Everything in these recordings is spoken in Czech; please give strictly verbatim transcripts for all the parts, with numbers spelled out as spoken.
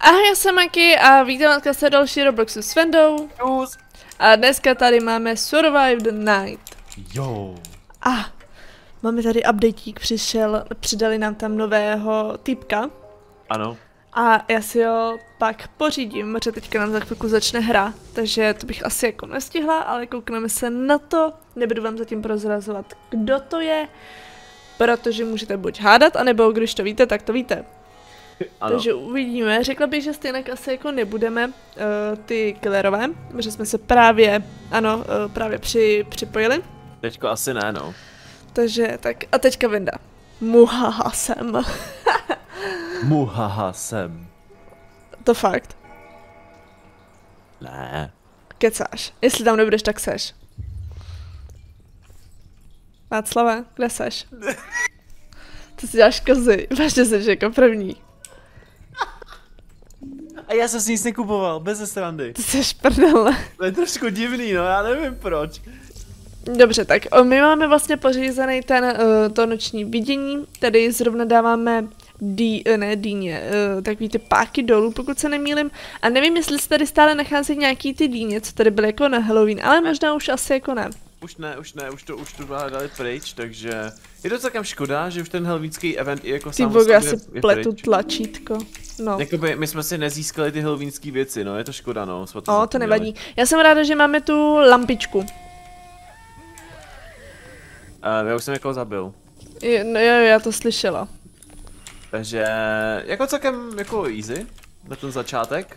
Ahoj, já jsem Maki a vítám vás se další Robloxu s Vendou. Čus. A dneska tady máme Survive the Night. Jo. A máme tady updateík, přišel, přidali nám tam nového typka. Ano. A já si ho pak pořídím, protože teďka nám za chvilku začne hra, takže to bych asi jako nestihla, ale koukneme se na to. Nebudu vám zatím prozrazovat, kdo to je, protože můžete buď hádat, anebo když to víte, tak to víte. Ano. Takže uvidíme. Řekla bych, že stejně asi jako nebudeme uh, ty killerové, protože jsme se právě, ano, uh, právě při, připojili. Teďko asi ne, no. Takže tak, a teďka Venda. Muhaha jsem. Muhaha jsem. To fakt. Ne. Kecáš. Jestli tam nebudeš, tak seš. Václave, kde seš? Ty si děláš kozy, vážně seš jako první. A já jsem si nic nekupoval, bez srandy. Ty seš prdele. To je trošku divný, no, já nevím proč. Dobře, tak o, my máme vlastně pořízený ten, uh, to noční vidění, tady zrovna dáváme dý, ne dýně, uh, takový ty páky dolů, pokud se nemýlim. A nevím, jestli se tady stále nachází nějaký ty dýně, co tady byly jako na Halloween, ale možná už asi jako ne. Už ne, už ne, už to, už to dali pryč, takže je to celkem škoda, že už ten halloweenský event je jako Ty sám bogu, o já sobě si je pletu pryč. tlačítko. No. Jakoby my jsme si nezískali ty halloweenský věci, no, je to škoda, no. Jsme O, to nevadí. Já jsem ráda, že máme tu lampičku. Uh, já už jsem někoho zabil. Je, no jo, já to slyšela. Takže jako celkem jako easy na ten začátek.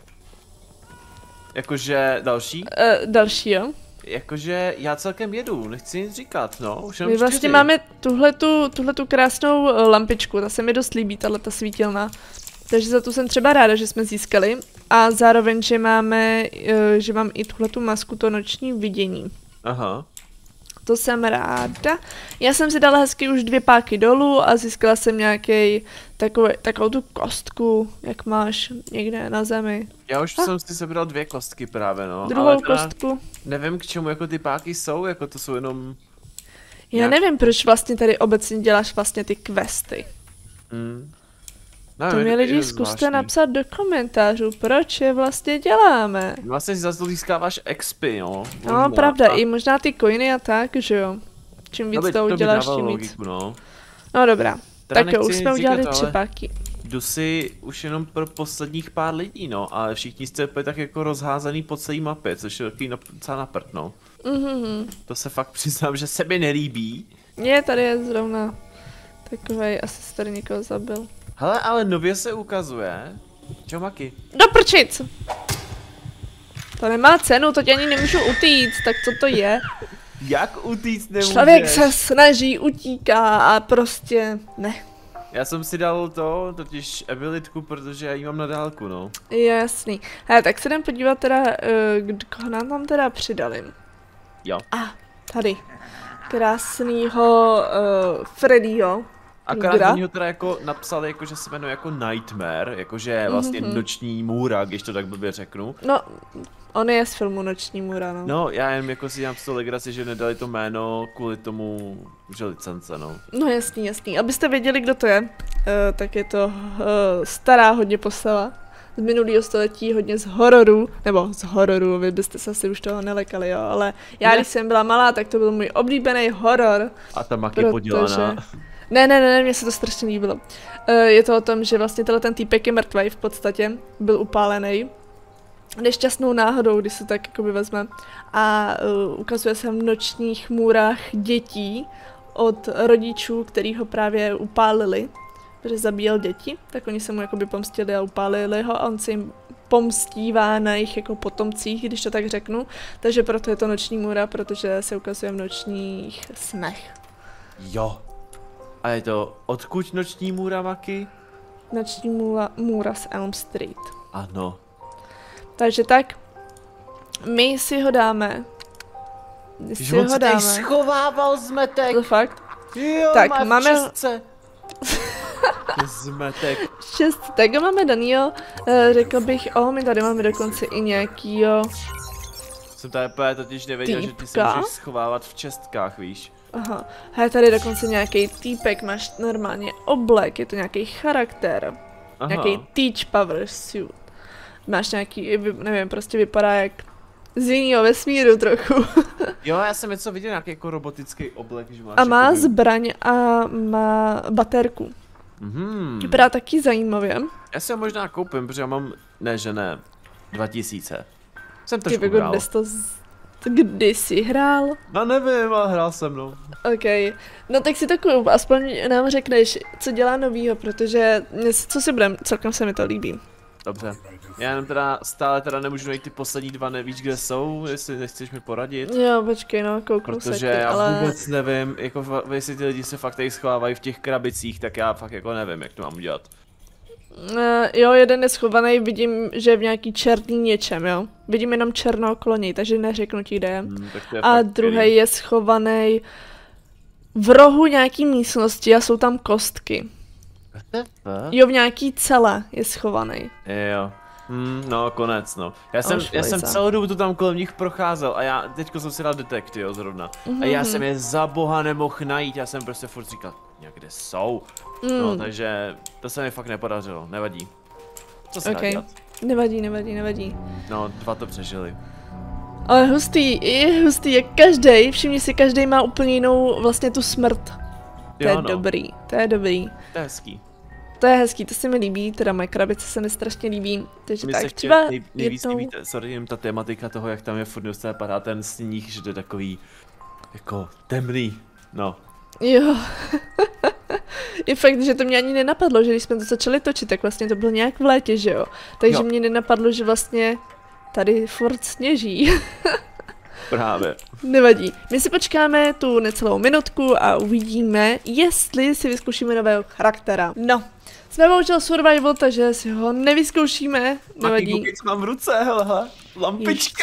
Jakože další. Uh, další, jo? Jakože já celkem jedu, nechci nic říkat, no. Už My vlastně čtyři. Máme tuhletu, tuhletu krásnou uh, lampičku, ta se mi dost líbí, tahleta svítilná. Takže za tu jsem třeba ráda, že jsme získali. A zároveň, že máme, uh, že mám i tuhletu masku, to noční vidění. Aha. To jsem ráda. Já jsem si dala hezky už dvě páky dolů a získala jsem nějaký takový, takovou tu kostku, jak máš někde na zemi. Já už ah. jsem si sebral dvě kostky právě, no. Druhou ale teda kostku. Nevím, k čemu jako ty páky jsou, jako to jsou jenom... Já nějak... nevím, proč vlastně tady obecně děláš vlastně ty questy. Hmm. No, to mi lidi zkuste napsat do komentářů, proč je vlastně děláme. Vlastně si zase to získáváš X P, no. Možná. No, pravda, a... i možná ty coiny a tak, že jo. Čím víc to, by, to uděláš, tím víc. Logiku, no. No dobrá, teda tak jo, už jsme udělali říkat, tři páky. Jdu si už jenom pro posledních pár lidí, no, ale všichni jste tak jako rozházaný po celé mapě, což je takový docela na prd, no. Mhm. To se fakt přiznám, že se mi nelíbí. Je, tady je zrovna takovej, asi se tady někoho zabil. Hele, ale nově se ukazuje. Čau, Maki. Do prčic! To nemá cenu, to tě ani nemůžu utíct, tak co to je? Jak utíct nemůžeš? Člověk se snaží, utíká a prostě ne. Já jsem si dal to, totiž abilitku, protože já ji mám na dálku, no. Jasný. Hele, tak se jdem podívat teda, uh, koho nám tam teda přidali. Jo. A, ah, tady. Krásnýho uh, Freddyho. Akorát oni ho teda jako napsali, jako, že se jmenuje jako Nightmare, jakože vlastně mm-hmm. noční můra, když to tak blbě řeknu. No, on je z filmu Noční můra, no. No, já jen jako si dělám z toho legraci, že nedali to jméno kvůli tomu, že licence, no. No jasný, jasný. Abyste věděli, kdo to je, uh, tak je to uh, stará hodně postava. Z minulého století, hodně z hororu, nebo z hororu, vy byste se asi už toho nelekali, jo, ale já, ne. Když jsem byla malá, tak to byl můj oblíbený horor. A ta Maki protože... podělaná. Ne, ne, ne, ne, mně se to strašně líbilo. Uh, je to o tom, že vlastně tenhle ten týpek je mrtvej v podstatě, byl upálený. Nešťastnou náhodou, když se tak jakoby vezme. A uh, ukazuje se v nočních můrách dětí od rodičů, který ho právě upálili, protože zabíjel děti, tak oni se mu jakoby pomstili a upálili ho a on se jim pomstívá na jejich jako potomcích, když to tak řeknu. Takže proto je to noční můra, protože se ukazuje v nočních snech. Jo. A je to odkud noční můra, Maki? Noční můra, můra z Elm Street. Ano. Takže tak, my si ho dáme. My si ho dáme. schovával zmetek. To fakt? Jo, tak, má máme... Zmetek. Šest, tak ho máme danýho. Uh, řekl bych, o, my tady máme dokonce i nějakýho... Jsem tady totiž nevěděl, týpka? Že ty se můžeš schovávat v čestkách, víš? Aha, hej, tady dokonce nějaký týpek, máš normálně oblek, je to nějaký charakter. Aha. Nějaký Teach Power Suit. Máš nějaký, nevím, prostě vypadá jak z jiného vesmíru trochu. Jo, já jsem něco viděl, nějaký jako robotický oblek, že máš. A má jakoby... zbraň a má baterku. Mhm. Vypadá taky zajímavě. Já si ho možná koupím, protože já mám, ne že ne, dva tisíce. Jsem trošku Ty hrál. Kdy jsi to z... Kdy jsi hrál? No nevím, ale hrál jsem, no. OK, no tak si to koup, aspoň nám řekneš, co dělá novýho, protože co si budem, celkem se mi to líbí. Dobře. Já jenom teda stále teda nemůžu najít ty poslední dva, nevíš kde jsou, jestli nechceš mi poradit. Jo, počkej, no, kouknu se. Protože ty, já ale... vůbec nevím, jako jestli ty lidi se fakt tady schovávají v těch krabicích, tak já fakt jako nevím, jak to mám udělat. Uh, jo, jeden je schovaný, vidím, že je v nějaký černý něčem, jo. Vidím jenom černou okolo něj, takže neřeknu ti, kde je. Hmm, tak to je A druhý je schovaný v rohu nějaký místnosti a jsou tam kostky. Jo, v nějaký celé je schovaný. Jo. Hmm, no, konec, no. Já jsem, já jsem celou dobu tu tam kolem nich procházel a já, teďko jsem si dal detekt, jo, zrovna. Mm-hmm. A já jsem je za boha nemohl najít, já jsem prostě furt říkal, někde jsou. Mm. No, takže to se mi fakt nepodařilo, nevadí. Co se okay. dá dělat? Nevadí, nevadí, nevadí. No, dva to přežili. Ale hustý, je hustý, jak každý, všimni si, každý má úplně jinou vlastně tu smrt. To jo, je no. dobrý, to je dobrý. To je hezký. To je hezký, to se mi líbí, teda moje krabice se mi strašně líbí, takže Mě tak se třeba nej, nejvíc jednou... líbí, sorry, jen ta tematika toho, jak tam je furt neustále padá ten sníh, že to je takový, jako temný, no. Jo. Je fakt, že to mě ani nenapadlo, že když jsme to začali točit, tak vlastně to bylo nějak v létě, že jo. Takže jo. Mě nenapadlo, že vlastně tady furt sněží. Právě. Nevadí. My si počkáme tu necelou minutku a uvidíme, jestli si vyzkoušíme nového charaktera. No, jsme bohužel survival, takže si ho nevyzkoušíme. Nevadí. Aký mám v ruce, hele, lampička.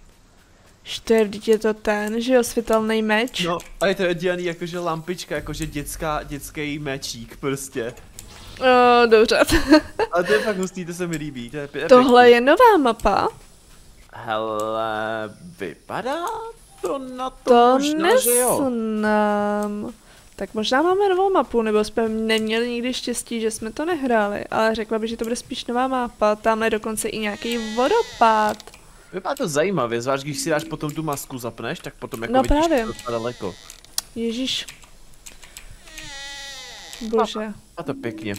Štěr, je to ten, že jo, světelný meč. No, a je to dělaný jakože lampička, jakože dětská, dětský mečík prostě. O, dobře. Ale to je fakt hustý, to se mi líbí, to je pěkný. Tohle je nová mapa. Hele, vypadá to na to, to možná, že jo. Neznám. Tak možná máme novou mapu, nebo jsme neměli nikdy štěstí, že jsme to nehráli, ale řekla bych, že to bude spíš nová mapa, tam je dokonce i nějaký vodopád. Vypadá to zajímavě, zvlášť když si dáš potom tu masku zapneš, tak potom jako no vidíš právě. to daleko. Ježíš. Bože. A to pěkně.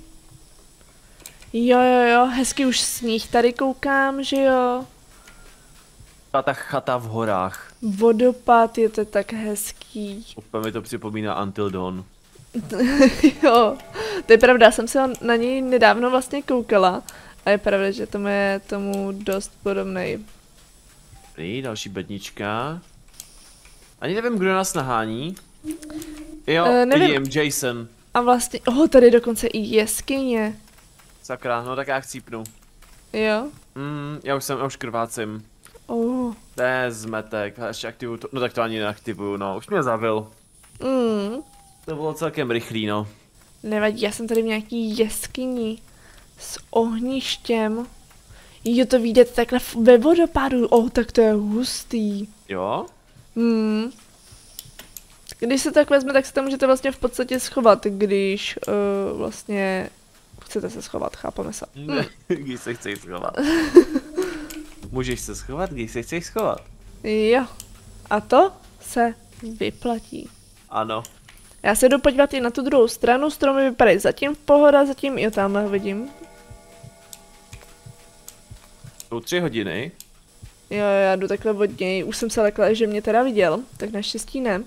Jo, jo, jo, hezky už sníh tady koukám, že jo. A ta chata v horách. Vodopád je to tak hezký. Úplně mi to připomíná Until Dawn. Jo, to je pravda, jsem se na něj nedávno vlastně koukala. A je pravda, že tomu je tomu dost podobnej. Dobrý, další bednička. Ani nevím, kdo nás nahání. Jo, uh, vidím, Jason. A vlastně, oh, tady dokonce i jeskyně. Sakra, no tak já chcípnu. Jo? Mm, já už jsem, já už krvácím. Oh. To je zmetek, ještě aktivuju to, no tak to ani neaktivuju, no, už mě zavil. Mm. To bylo celkem rychlý, no. Nevadí, já jsem tady v nějaký jeskyni. S ohništěm. Jo, to vidět takhle ve vodopádu. Oh, tak to je hustý. Jo? Hmm. Když se tak vezme, tak se tam můžete vlastně v podstatě schovat, když uh, vlastně chcete se schovat, chápeme se. Hmm. Když se chceš schovat. Můžeš se schovat, když se chceš schovat. Jo. A to se vyplatí. Ano. Já se jdu podívat i na tu druhou stranu, stromy vypadají zatím v pohoda, zatím jo, tamhle vidím. Jsou tři hodiny. Jo, já jdu takhle od něj, už jsem se lekla, že mě teda viděl, tak naštěstí ne.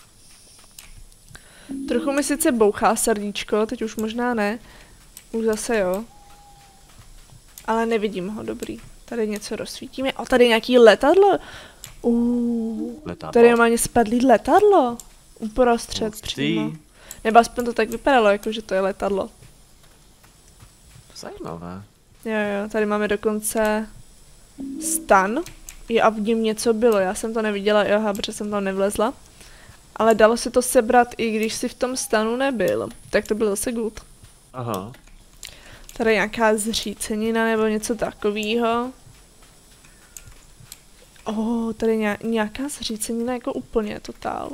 Trochu mi sice bouchá srdíčko, teď už možná ne. Už zase jo. Ale nevidím ho, dobrý. Tady něco rozsvítíme. O, tady je nějaký letadlo. Uuu, letadlo. Tady je normálně spadlý letadlo. Uprostřed přímo. Nebo aspoň to tak vypadalo, jako že to je letadlo. Zajímavé. Jo, jo, tady máme dokonce stan. Jo, a v něm něco bylo, já jsem to neviděla, jo, protože jsem tam nevlezla. Ale dalo se to sebrat, i když si v tom stanu nebyl. Tak to bylo zase good. Aha. Tady nějaká zřícenina nebo něco takového. Oh, tady nějaká zřícenina jako úplně totál.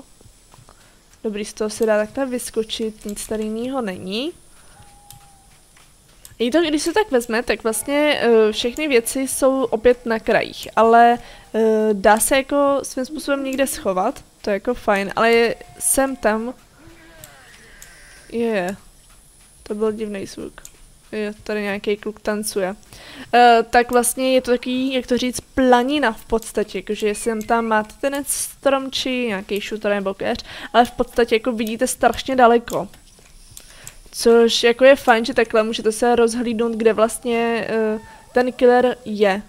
Dobrý, z toho se dá takhle vyskočit, nic tady jiného není. I to, když se tak vezme, tak vlastně uh, všechny věci jsou opět na krajích, ale uh, dá se jako svým způsobem někde schovat, to je jako fajn, ale je, sem tam... Je, je. To byl divný zvuk. Je, tady nějaký kluk tancuje. Uh, tak vlastně je to takový, jak to říct, planina v podstatě, jakože sem tam máte ten strom či nějaký šuter nebo keř, ale v podstatě jako vidíte strašně daleko. Což jako je fajn, že takhle můžete se rozhlídnout, kde vlastně uh, ten killer je.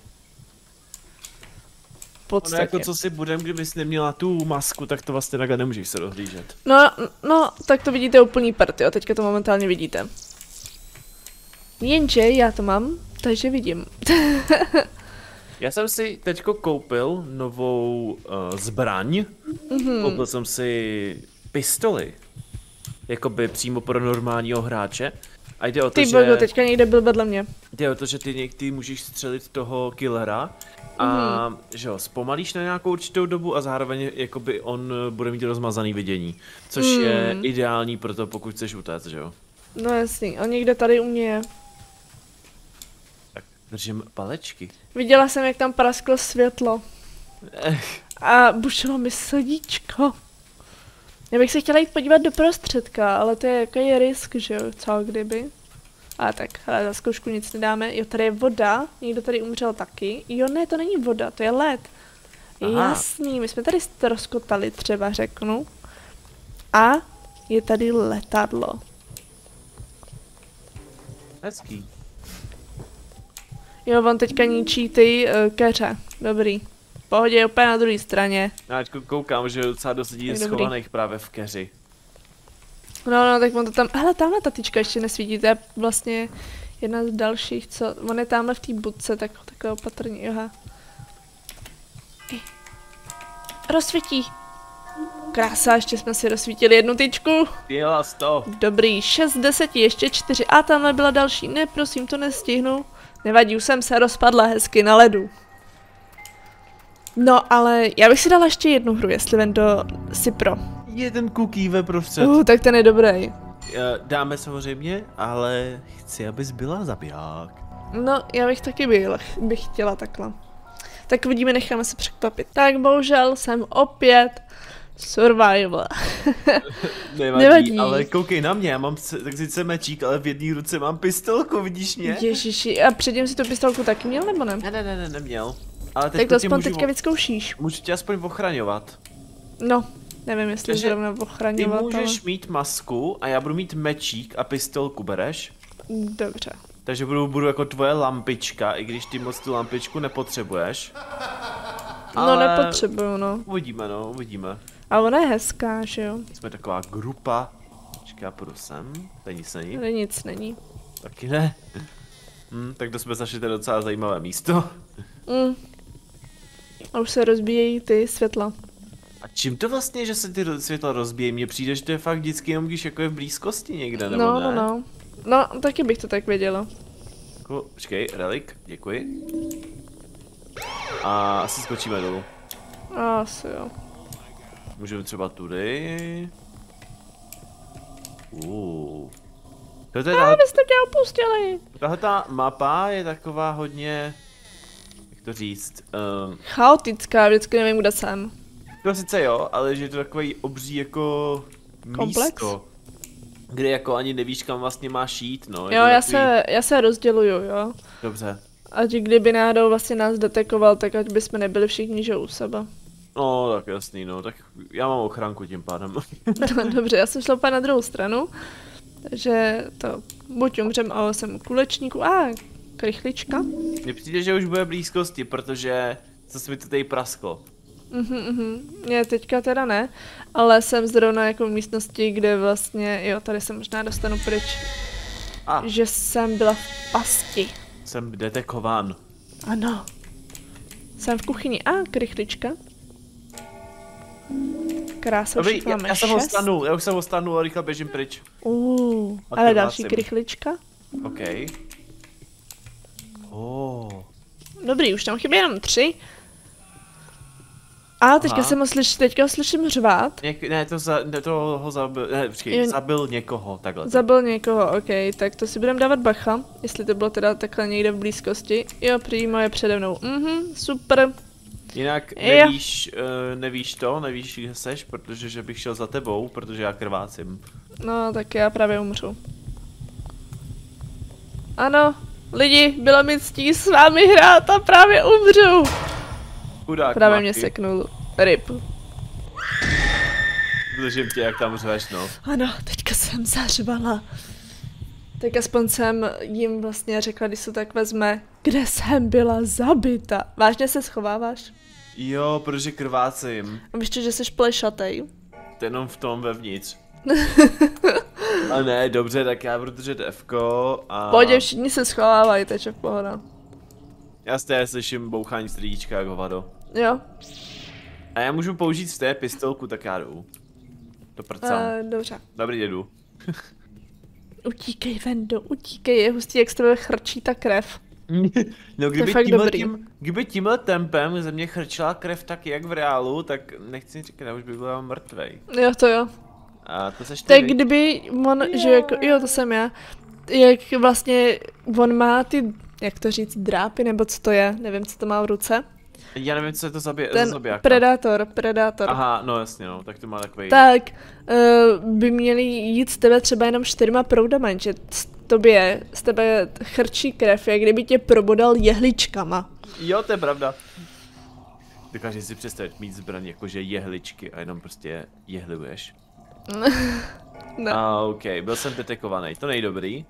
V podstatě. No jako co si budem, kdybys neměla tu masku, tak to vlastně takhle nemůžeš se rozhlížet. No, no, tak to vidíte úplný prd, jo, teďka to momentálně vidíte. Jenže já to mám, takže vidím. Já jsem si teďko koupil novou uh, zbraň. Mm-hmm. Koupil jsem si pistoli. Jakoby přímo pro normálního hráče. A jde o to, ty že... bogo, teďka někde byl vedle mě. Jde o to, že ty někdy můžeš střelit toho killera a mm. že ho zpomalíš na nějakou určitou dobu a zároveň jakoby on bude mít rozmazaný vidění. Což mm. je ideální pro to, pokud chceš utéct, že jo? No jasný, on někde tady u mě je. Tak držím palečky. Viděla jsem, jak tam prasklo světlo. Ech. A bušilo mi srdíčko. Já bych se chtěla jít podívat do prostředka, ale to je jaký risk, že jo, co kdyby. A tak, ale za zkoušku nic nedáme. Jo, tady je voda, někdo tady umřel taky. Jo, ne, to není voda, to je led. Aha. Jasný, my jsme tady rozkotali třeba, řeknu. A je tady letadlo. Hezký. Jo, on teďka ničí ty uh, keře. Dobrý. V pohodě je úplně na druhé straně. Já koukám, že docela dost lidí je schovaných právě v keři. No, no, tak on to tam... Hele, tamhle ta tyčka ještě nesvítí, to je vlastně jedna z dalších, co... On je tamhle v té budce, tak takhle opatrně, joha. Rozsvítí. Krása, ještě jsme si rozsvítili jednu tyčku. Dělá sto. Dobrý, šest deseti, ještě čtyři. A tamhle byla další. Ne, prosím, to nestihnu. Nevadí, už jsem se rozpadla hezky na ledu. No, ale já bych si dala ještě jednu hru, jestli ven do Cypro. Jeden cookie ve prostřed. Uh, tak ten je dobrý. Dáme samozřejmě, ale chci, abys byla zabiják. No, já bych taky byl, bych chtěla takhle. Tak vidíme, necháme se překvapit. Tak bohužel jsem opět survival. Nevadí, Nevadí, ale koukej na mě, já mám tak sice mečík, ale v jedné ruce mám pistolku, vidíš mě? Ježiši, a předtím si tu pistolku taky měl, nebo ne? Ne, ne, ne, ne neměl. Ale tak to aspoň teďka vyzkoušíš. Můžu tě aspoň ochraňovat. No, nevím, jestli Takže zrovna ochraňovat, ty můžeš ale... mít masku a já budu mít mečík a pistolku, bereš? Dobře. Takže budu, budu jako tvoje lampička, i když ty moc tu lampičku nepotřebuješ. No, ale... nepotřebuju, no. Uvidíme, no, uvidíme. A ona je hezká, že jo? Jsme taková grupa. Počkej, já půjdu sem. Tady nic není. Tady nic není. Taky ne. Hm, tak to jsme našli to docela zajímavé místo. Mm. A už se rozbíjejí ty světla. A čím to vlastně, že se ty světla rozbíjejí? Mně přijde, že to je fakt vždycky jenom když jako je v blízkosti někde, nebo no, ne? No, no, no. Taky bych to tak věděla. Jako, počkej, relik, děkuji. A asi skočíme dolů. Asi jo. Můžeme třeba tudy. Uuu. To je A, vy jste mě opustili. Tahle ta mapa je taková hodně, jak to říct, um, chaotická, vždycky nevím, kde jsem. To sice jo, ale že je to takový obří jako komplex? Místo, kde jako ani nevíš, kam vlastně máš jít, no. Je jo, já, takový... se, já se rozděluju, jo. Dobře. Ať kdyby náhodou vlastně nás detekoval, tak ať bychom nebyli všichni, že u sebe. No, tak jasný, no, tak já mám ochránku tím pádem. No, dobře, já jsem šla úplně na druhou stranu, takže to buď umřem, ale jsem u kulečníku, a ah, krychlička. Mně přijde, že už bude blízkosti, protože co mi to tady prasklo. Mhm, mhm, mě teďka teda ne, ale jsem zrovna jako v místnosti, kde vlastně, jo, tady se možná dostanu pryč, ah. že jsem byla v pasti. Jsem detekován. Ano. Jsem v kuchyni, a ah, krychlička. Krása, už já, máme já jsem ho stanul, já už jsem ho stanul a rychle běžím pryč. Uh, ale další krychlička. OK. Oh. Dobrý, už tam chybí jenom tři. A teďka Aha. jsem ho slyš, teďka ho slyším řvát. Něk, ne, to, za, ne, to ho zabil, ne, počkej, Jen... zabil někoho, takhle. Zabil někoho, ok, tak to si budeme dávat bacha, jestli to bylo teda takhle někde v blízkosti. Jo, přímo je přede mnou, mhm, super. Jinak nevíš, uh, nevíš to, nevíš, kde seš, protože že bych šel za tebou, protože já krvácím. No, tak já právě umřu. Ano, lidi, bylo mi ctí s vámi hrát a právě umřu. Chudák právě Maki. Mě seknul. Rip. Držím tě, jak tam řveš, no. Ano, teďka jsem zařvala. Tak aspoň jsem jim vlastně řekla, když se tak vezme, kde jsem byla zabita. Vážně se schováváš? Jo, protože krvácím. A víš, že jsi plešatej? To jenom v tom vevnitř. A ne, dobře, tak já budu držet Fko a... Pojď, všichni se schovávají, takže v pohoda. Já z té slyším bouchání stříčka jako vado. Jo. A já můžu použít z té pistolku, tak já jdu. To prcám. Uh, dobře. Dobrý, jedu. Utíkej, Vendo, utíkej, je hustý, jak z tebe chrčí ta krev. No kdyby tímhle, tím, kdyby tímhle tempem ze mě chrčila krev tak jak v reálu, tak nechci říkat, já už bych byla mrtvej. Jo, to jo. A to seš ty, tak kdyby on, jo. že jako, jo, to jsem já, jak vlastně on má ty, jak to říct, drápy, nebo co to je, nevím, co to má v ruce. Já nevím, co je to zabije, ten za zabijáka. Predátor, predátor. Aha, no jasně, no, tak to má takový. Tak uh, by měli jít z tebe třeba jenom čtyřma proudama, že z tobě, z tebe chrčí krev, jak kdyby tě probodal jehličkama. Jo, to je pravda. Dokážeš si představit mít zbraň jakože jehličky a jenom prostě jehlivuješ. No. A ok, byl jsem detekovaný, to nejdobrý.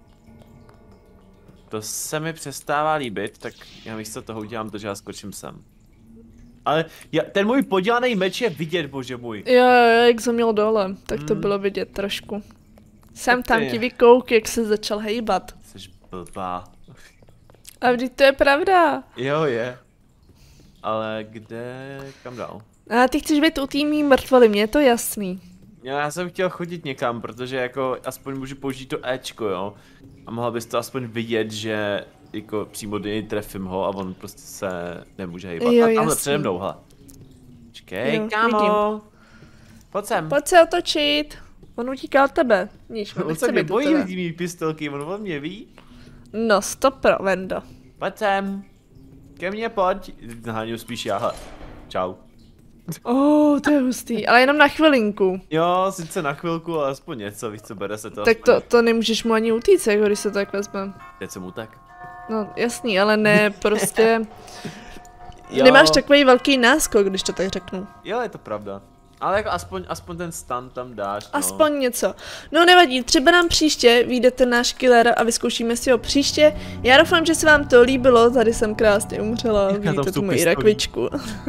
To se mi přestává líbit, tak já místo toho udělám to, že já skočím sem. Ale já, ten můj podělaný meč je vidět, bože můj. Jo, jo, jak jsem měl dole, tak to hmm. bylo vidět trošku. Jsem tam ti vykouk, jak se začal hejbat. Jsi blbá. A vždyť to je pravda. Jo, je. Ale kde, kam dál? A ty chceš být u týmí mrtvoly, mně je to jasný. Já jsem chtěl chodit někam, protože jako aspoň můžu použít to Ečko, jo. A mohla bys to aspoň vidět, že jako přímo do něj trefím ho a on prostě se nemůže hejbat. Jo, a tamhle jasný. přede mnou, hele. Čekej, Jo, kámo. vidím. Pojď sem. Pojď se otočit. On utíká od tebe. Níž, On se mě bojí lidí mý pistolky, on o mě ví. No, stopro, Vendo. Pojď sem. Ke mně pojď. Naháňu spíš já, hele. Čau. Oh, to je hustý, ale jenom na chvilinku. Jo, sice na chvilku, ale aspoň něco, víš co, bere se to. Tak to, to nemůžeš mu ani utíct, jako když se to tak vezme. Teď jsem utek. No jasný, ale ne, prostě nemáš takový velký náskok, když to tak řeknu. Jo, je to pravda. Ale jako aspoň, aspoň ten stun tam dáš, no. Aspoň něco. No nevadí, třeba nám příště vyjde ten náš killer a vyzkoušíme si ho příště. Já doufám, že se vám to líbilo, tady jsem krásně umřela, vidíte tu moji rakvičku.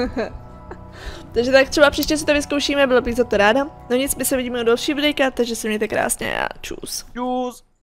Takže tak třeba příště si to vyzkoušíme, byla bych za to ráda. No nic, my se vidíme u další videjka, takže se mějte krásně a čus. Čus.